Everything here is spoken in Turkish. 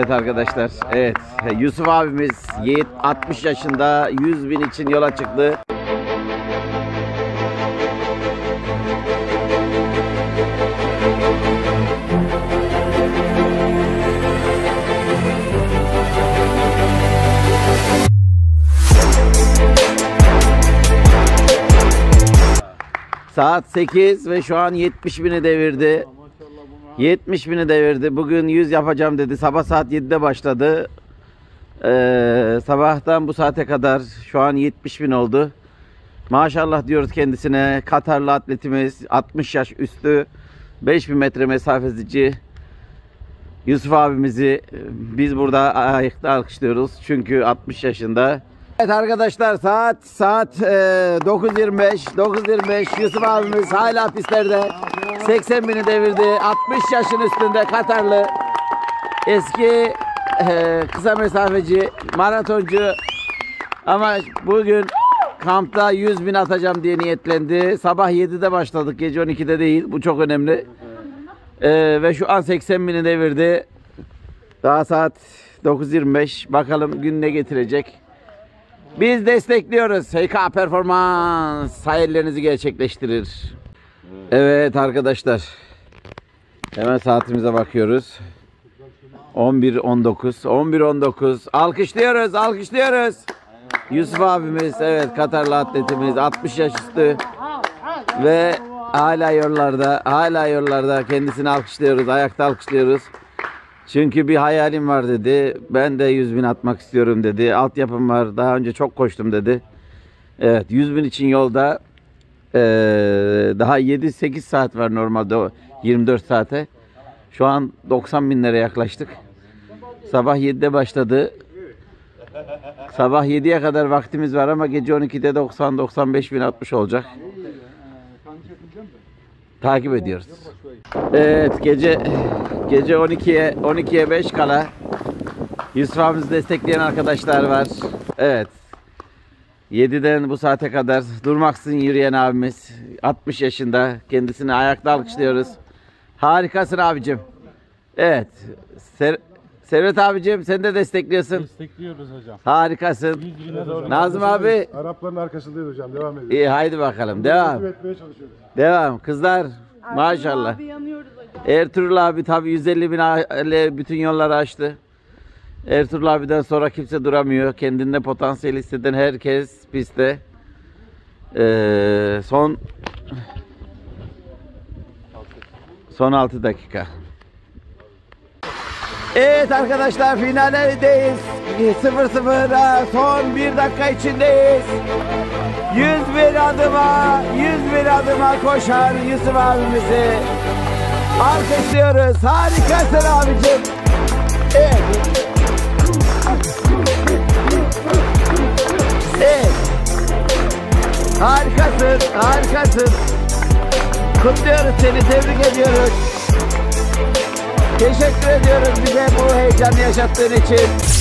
Evet arkadaşlar, evet Yusuf abimiz 60 yaşında 100 bin için yola çıktı. Saat 8 ve şu an 70 bini devirdi. 70 bini devirdi. Bugün 100 yapacağım dedi. Sabah saat 7'de başladı. Sabahtan bu saate kadar şu an 70 bin oldu. Maşallah diyoruz kendisine. Katarlı atletimiz, 60 yaş üstü, 5000 metre mesafeci Yusuf abimizi biz burada ayakta alkışlıyoruz. Çünkü 60 yaşında. Evet arkadaşlar, saat 9.25 Yusuf abimiz hala pistlerde. 80 bini devirdi. 60 yaşın üstünde Katarlı. Eski kısa mesafeci, maratoncu. Ama bugün kampta 100 bin atacağım diye niyetlendi. Sabah 7'de başladık, gece 12'de değil. Bu çok önemli. Ve şu an 80 bini devirdi. Daha saat 9.25. Bakalım gün ne getirecek. Biz destekliyoruz. HK Performans hayallerinizi gerçekleştirir. Evet arkadaşlar. Hemen saatimize bakıyoruz. 11.19. 11.19. Alkışlıyoruz. Yusuf abimiz, evet, Katarlı atletimiz, 60 yaş üstü ve hala yollarda. Kendisini alkışlıyoruz. Ayakta alkışlıyoruz. Çünkü bir hayalim var dedi. Ben de 100 bin atmak istiyorum dedi. Altyapım var. Daha önce çok koştum dedi. Evet, 100 bin için yolda. Daha 7-8 saat var normalde, 24 saate. Şu an 90 binlere yaklaştık. Sabah 7'de başladı. Sabah 7'ye kadar vaktimiz var ama gece 12'de 90-95 bin atmış olacak. Takip ediyoruz. Evet, gece 12'ye 5 kala Yusuf abimizi destekleyen arkadaşlar var. Evet. 7'den bu saate kadar durmaksızın yürüyen abimiz, 60 yaşında, kendisini ayakta alkışlıyoruz. Harikasın abicim. Evet. Servet abicim, sen de destekliyorsun. Destekliyoruz hocam. Harikasın. Nazım abi. Arapların arkasındayız hocam. Devam ediyoruz. İyi, haydi bakalım. Devam. Devam. Kızlar maşallah. Abi yanıyoruz hocam. Ertuğrul abi tabi 150 bin bütün yolları açtı. Ertuğrul abiden sonra kimse duramıyor. Kendinde potansiyel hisseden herkes pistte. Son 6 dakika. Evet arkadaşlar, finaldeyiz. 0-0'a son 1 dakika içindeyiz. 101 adıma koşan Yusuf abimizi alkışlıyoruz. Harikasın abicim. Evet. Evet. Harikasın. Kutluyoruz seni, tebrik ediyoruz. Teşekkür ediyoruz bize bu heyecanı yaşattığın için.